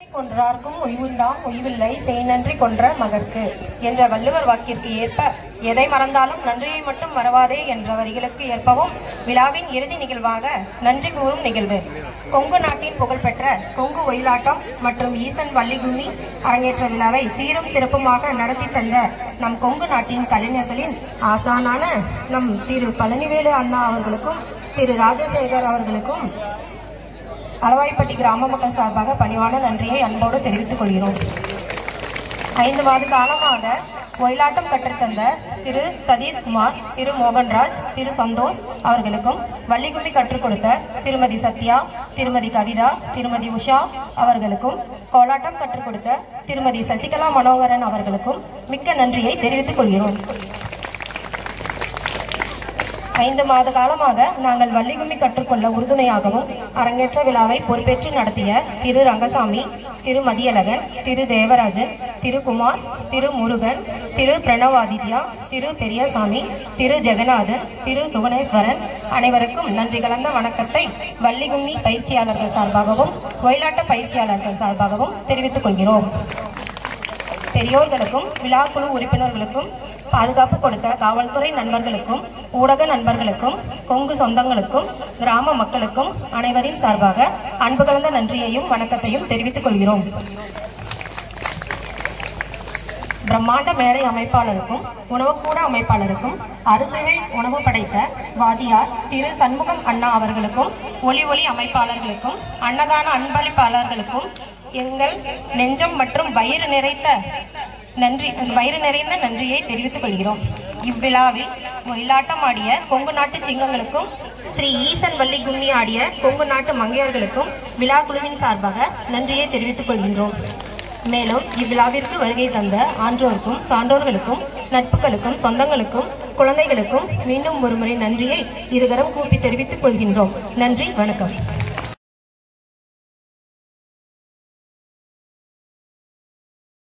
கொன்றார்க்கும் உய்வுண்டாம் உய்வில்லை செய் நன்றி கொன்ற மகற்கு என்ற வள்ளுவர் வாக்கிற்கு ஏற்ப எதை மறந்தாலும் நன்றியை மட்டும் மறவாதே என்ற வரிகளுக்கு ஏற்பவும் விழாவின் இறுதி நிகழ்வாக நன்றி கூறும் நிகழ்வு. கொங்கு நாட்டின் புகழ்பெற்ற கொங்கு ஒயிலாட்டம் மற்றும் ஈசன் வள்ளிகும்மி அரங்கேற்ற விழாவை சீரும் சிறப்புமாக நடத்தி தந்த நம் கொங்கு நாட்டின் கலைஞர்களின் ஆசானான நம் திரு பழனிவேலு அண்ணா அவர்களுக்கும் திரு ராஜசேகர் அவர்களுக்கும் அளவாய்ப்பட்டி கிராம மக்கள் சார்பாக பணிவான நன்றியை அன்போடு தெரிவித்துக் கொள்கிறோம். 5 மாத காலமாக ஒயிலாட்டம் கற்றுத்தந்த திரு சதீஷ்குமார், திரு மோகன்ராஜ், திரு சந்தோஷ் அவர்களுக்கும் வள்ளிகும்மி கற்றுக் கொடுத்த திருமதி சத்யா, திருமதி கவிதா, திருமதி உஷா அவர்களுக்கும் கோலாட்டம் கற்றுக் கொடுத்த திருமதி சசிகலா மனோகரன் அவர்களுக்கும் மிக்க நன்றியை தெரிவித்துக் கொள்கிறோம். 5 மாத காலமாக நாங்கள் வள்ளிகும்மி கற்றுக்கொள்ள உறுதுணையாகவும் அரங்கேற்ற விழாவை பொறுப்பேற்று நடத்திய திரு ரங்கசாமி, திரு மதியழகன், திரு தேவராஜன், திரு குமார், திரு முருகன், திரு பிரணவாதித்யா, திரு பெரியசாமி, திரு ஜெகநாதன், திரு சுகனேஸ்வரன் அனைவருக்கும் நன்றி கலந்த வணக்கத்தை வள்ளிகும்மி பயிற்சியாளர்கள் சார்பாகவும் ஒயிலாட்ட பயிற்சியாளர்கள் சார்பாகவும் தெரிவித்துக் கொள்கிறோம். பெரியோர்களுக்கும் விழாக்குழு உறுப்பினர்களுக்கும் பாதுகாப்பு கொடுத்த காவல்துறை நண்பர்களுக்கும் ஊடக நண்பர்களுக்கும் கொங்கு சொந்தங்களுக்கும் கிராம மக்களுக்கும் அனைவரின் சார்பாக அன்பு கலந்த நன்றியையும் வணக்கத்தையும் தெரிவித்துக் கொள்கிறோம். பிரம்மாண்ட மேடை அமைப்பாளருக்கும் உணவுக்கூட அமைப்பாளருக்கும் அறுசுவை உணவு படைத்த வாதியார் திரு சண்முகம் அண்ணா அவர்களுக்கும் ஒளி அமைப்பாளர்களுக்கும் அன்னதான அன்பளிப்பாளர்களுக்கும் எங்கள் நெஞ்சம் மற்றும் வயிறு நிறைந்த நன்றியை தெரிவித்துக் கொள்கிறோம். இவ்விழாவில் ஒயிலாட்டம் ஆடிய கொங்கு நாட்டு சிங்கங்களுக்கும் ஸ்ரீ ஈசன் வள்ளிகும்மி ஆடிய கொங்கு நாட்டு மங்கையர்களுக்கும் விழா குழுவின் சார்பாக நன்றியை தெரிவித்துக் கொள்கின்றோம். மேலும் இவ்விழாவிற்கு வருகை தந்த ஆன்றோருக்கும் சான்றோர்களுக்கும் நட்புகளுக்கும் சொந்தங்களுக்கும் குழந்தைகளுக்கும் மீண்டும் ஒருமுறை நன்றியை இருகரம் கூப்பி தெரிவித்துக் கொள்கின்றோம். நன்றி, வணக்கம்.